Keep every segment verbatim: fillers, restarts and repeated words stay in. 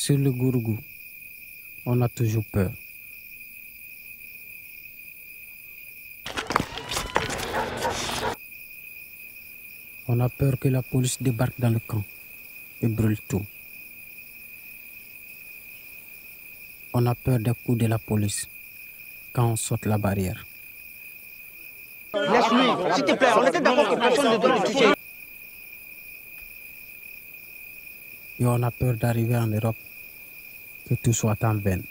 Sur le Gourgou, on a toujours peur. On a peur que la police débarque dans le camp et brûle tout. On a peur des coups de la police quand on saute la barrière. Laisse-lui, s'il te plaît, on était d'accord que personne ne doit le toucher. Et on a peur d'arriver en Europe, que tout soit en vain.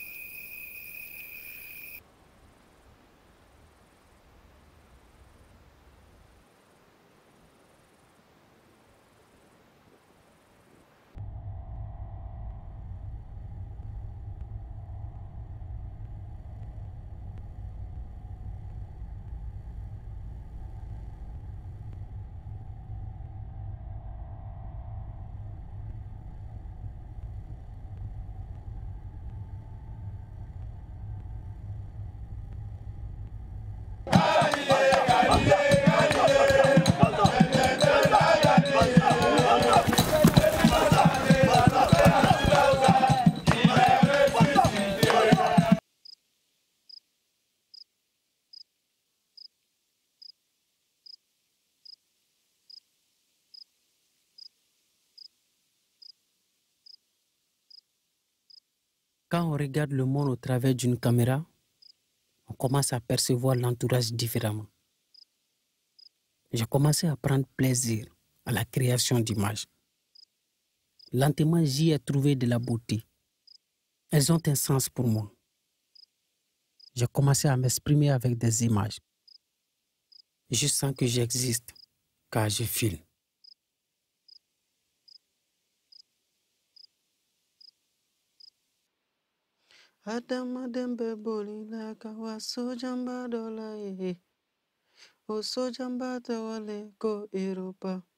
Quand on regarde le monde au travers d'une caméra, on commence à percevoir l'entourage différemment. J'ai commencé à prendre plaisir à la création d'images. Lentement, j'y ai trouvé de la beauté. Elles ont un sens pour moi. J'ai commencé à m'exprimer avec des images. Je sens que j'existe, car je filme. Adama dembe bolina kawa sojamba dola e o sojamba tawale ko Europa